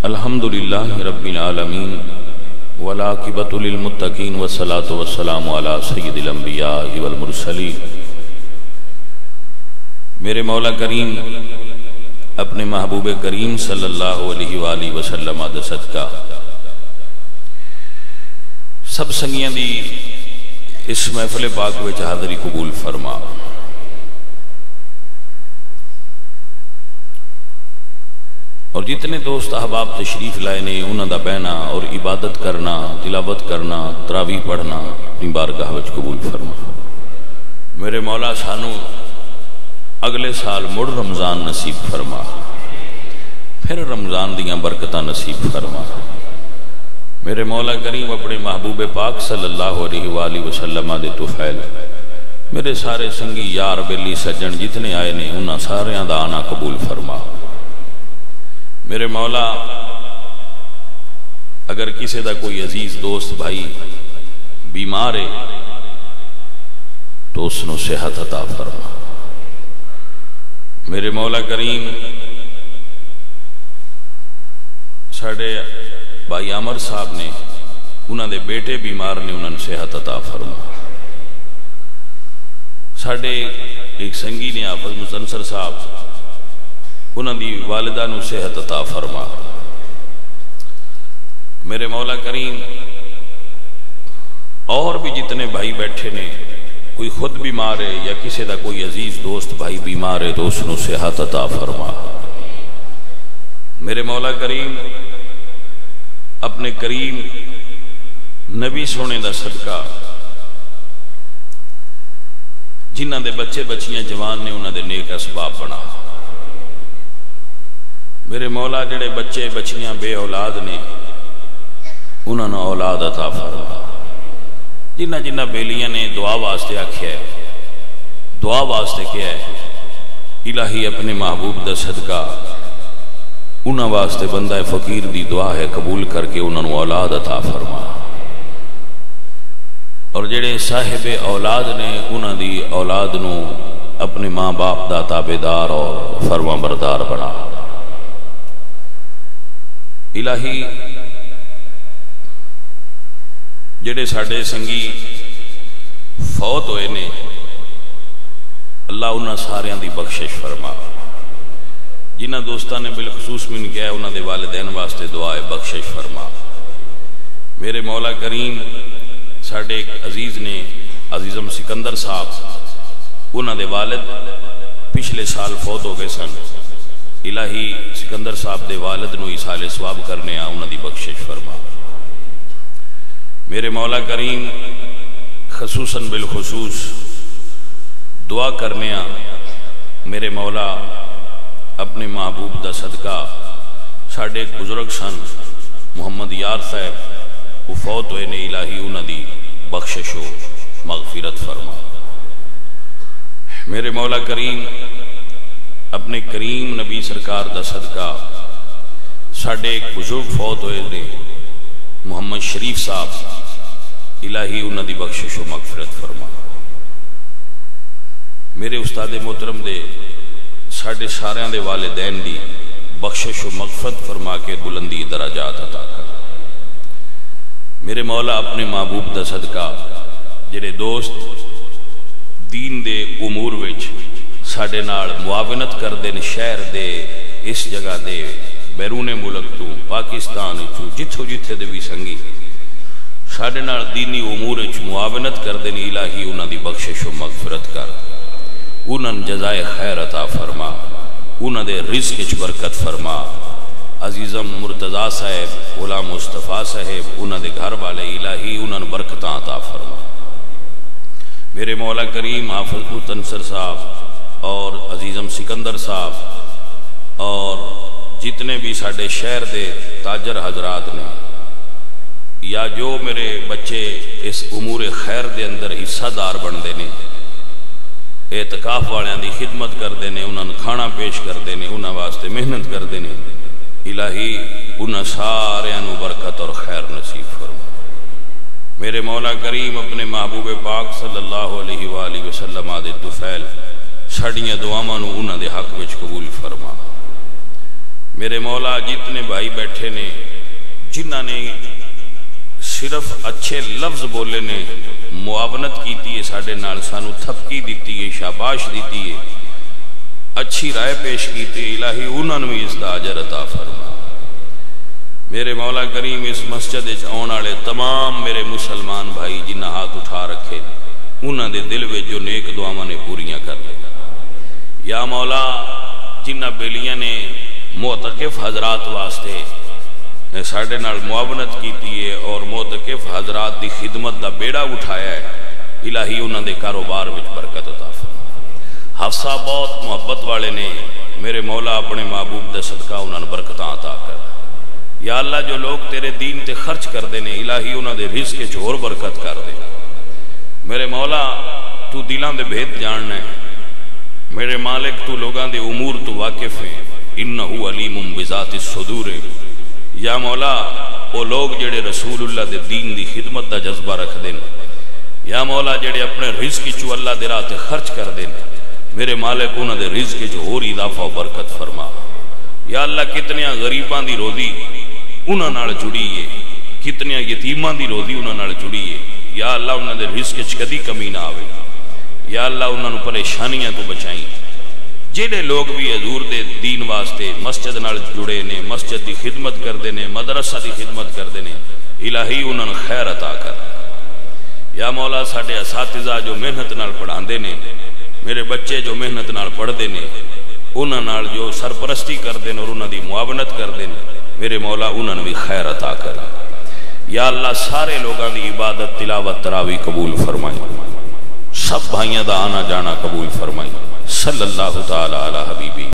الحمدللہ رب العالمین والعاقبۃ للمتقین والصلاۃ والسلام علی سید الانبیاء والمرسلین۔ میرے مولا کریم اپنے محبوب کریم صلی اللہ علیہ وآلہ وسلم دا صدقہ سب سنگیاں دی اس محفل پاک وچ حاضری قبول فرما۔ اور جتنے دوست احباب تشریف لائے نے انہاں دا بہنا اور عبادت کرنا، تلاوت کرنا، تراویح پڑھنا اپنی بارگاہ وچ قبول فرما۔ میرے مولا سانو اگلے سال مڑ رمضان نصیب فرما، پھر رمضان دیاں برکتاں نصیب فرما۔ میرے مولا کریم اپنے محبوب پاک صلی اللہ علیہ وآلہ وسلم دے توفیل میرے سارے سنگی یار بیلی سجن جتنے آئے نے انہاں ساریاں دا آنا قبول فرما۔ میرے مولا اگر کسی دا کوئی عزیز دوست بھائی بیمار ہے تو اس نو صحت عطا فرما۔ میرے مولا کریم ساڑھے بھائی عمر صاحب نے انہاں دے بیٹے بیمار نے انہاں نے صحت عطا فرما۔ ساڑھے ایک سنگی نے حافظ مستنصر صاحب انہاں دی والدہ نو صحت عطا فرما۔ میرے مولا کریم اور بھی جتنے بھائی بیٹھے نے کوئی خود بیمار ہے یا کسی دا کوئی عزیز دوست بھائی بیمار ہے تو اس نو صحت عطا فرما۔ میرے مولا کریم اپنے کریم نبی سونے دا صدقہ جنہ دے بچے بچیاں جوان نے انہاں دے نیک اسباب بنا۔ میرے مولا جڑے بچے بچیاں بے اولاد نے انہاں نے اولاد عطا فرما۔ جنہ جنہ بیلیاں نے دعا واسطے آکھیا ہے، دعا واسطے کیا ہے، الہی اپنے محبوب دا صدقہ انہاں واسطے بندہ فقیر دی دعا ہے قبول کر کے انہاں نے اولاد عطا فرما۔ اور جڑے صاحب اولاد نے انہاں دی اولاد نو اپنے ماں باپ دا تابعدار اور فرما بردار بنا۔ الہی جڑے ساڑھے سنگی فوت ہوئے نے اللہ انہاں ساریاں دی بخشش فرما۔ جنہ دوستان نے بالخصوص من کیا ہے انہاں دے والدین واسطے دعائے بخشش فرما۔ میرے مولا کریم ساڑھے ایک عزیز نے عزیزم سکندر صاحب انہاں دے والد پچھلے سال فوت ہو گئے سن، الہی سکندر صاحب دے والد نو ایصال ثواب کرنے آ انہاں دی بخشش فرما۔ میرے مولا کریم خصوصاً بالخصوص دعا کرنے آ میرے مولا اپنے محبوب دا صدقہ ساڑھے ایک بزرگ سن محمد یار صاحب وہ فوت ہوئے نے، الہی انہاں دی بخشش و مغفرت فرما۔ میرے مولا کریم اپنے کریم نبی سرکار دا صدقہ ساڑھے ایک بزرگ فوت ہوئے نے محمد شریف صاحب، الہی انہاں دی بخشش و مغفرت فرما۔ میرے استاد محترم دے ساڑھے ساریاں دے والدین دی بخشش و مغفرت فرما کے بلندی درجات عطا کر۔ میرے مولا اپنے محبوب دا صدقہ جڑے دوست دین دے امور وچ ساڑھے نال معاونت کر دین شہر دے اس جگہ دے بیرون ملک تو پاکستان چو جتھو جتھے دے بھی سنگی ساڑھے نال دینی امور وچ معاونت کر دین الہی انہاں دی بخشش و مغفرت کر، انہاں جزائے خیر عطا فرما، انہاں دے رزق وچ برکت فرما۔ عزیزم مرتضی صاحب، غلام مصطفیٰ صاحب انہاں دے گھر والے الہی انہاں برکتاں عطا فرما۔ میرے مولا کریم حافظ مستنصر صاحب اور عزیزم سکندر صاحب اور جتنے بھی ساڑھے شہر دے تاجر حضرات نے یا جو میرے بچے اس امور خیر دے اندر حصہ دار بندے نے، اعتکاف والیاں دی خدمت کردے نے، انہاں کھانا پیش کردے نے، انہاں واسطے محنت کردے نے، الہی انہاں ساریاں نو برکت اور خیر نصیب فرما۔ میرے مولا کریم اپنے محبوب پاک صلی اللہ علیہ وآلہ وسلم دے توفیل ساڑیاں دعاواں نو انہاں دے حق وچ قبول فرما۔ میرے مولا جتنے بھائی بیٹھے نے جنہاں نے صرف اچھے لفظ بولے نے، معاونت کیتی ہے ساڈے نال، سانو تھپکی دیتی ہے، شاباش دیتی ہے، اچھی رائے پیش کیتی ہے، الہی انہاں نوں اس دا اجر عطا فرما۔ میرے مولا کریم اس مسجد وچ آن والے تمام میرے مسلمان بھائی جنہاں ہاتھ اٹھا رکھے انہاں دے دل وچ جو نیک دعاواں نے پوریاں کر لے۔ یا مولا جنہاں بیلیاں نے معتکف حضرات واسطے ساڈے نال معاونت کیتی ہے اور معتکف حضرات دی خدمت دا بیڑا اٹھایا ہے، الہی انہاں دے کاروبار وچ برکت عطا فرما۔ حفصہ بہت محبت والے نے، میرے مولا اپنے محبوب دے صدقہ انہاں نوں برکتاں عطا کر۔ یا اللہ جو لوگ تیرے دین تے خرچ کر دے نے، الہی انہاں دے رزق وچ ہور برکت کر دے۔ میرے مولا تو دلاں دے بھید جاننا ہے، میرے مالک تو لوگاں دے امور تو واقف ہے، انہو علیم بذات الصدور۔ یا مولا وہ لوگ جڑے رسول اللہ دے دین دی خدمت دا جذبہ رکھ دیں، یا مولا جڑے اپنے رزق چو اللہ دے راہ تے خرچ کر دیں، میرے مالک انہاں دے رزق جو اور اضافہ و برکت فرما۔ یا اللہ کتنیاں غریباں دی روزی انہاں نال جڑی ہے، کتنیاں یتیماں دی روزی انہاں نال جڑی ہے، یا اللہ انہاں دے رزق وچ کدی کمی نہ آوے، یا اللہ انہاں نوں پریشانیاں تو بچائیں۔ جڑے لوگ بھی حضور دے دین واسطے مسجد نال جڑے نے، مسجد دی خدمت کردے نے، مدرسہ دی خدمت کردے نے، الہی انہاں نوں خیر عطا کر۔ یا مولا ساڈے اساتذہ جو محنت نال پڑھاندے نے، میرے بچے جو محنت نال پڑھدے نے، انہاں نال جو سرپرستی کردے نے اور انہاں دی معاونت کردے نے، میرے مولا انہاں نوں بھی خیر عطا کر۔ یا اللہ سارے لوگاں دی عبادت تلاوت تراویح قبول فرمائی، سب بھائیاں دا آنا جانا قبول فرمائی۔ صلی اللہ تعالی علی حبیبی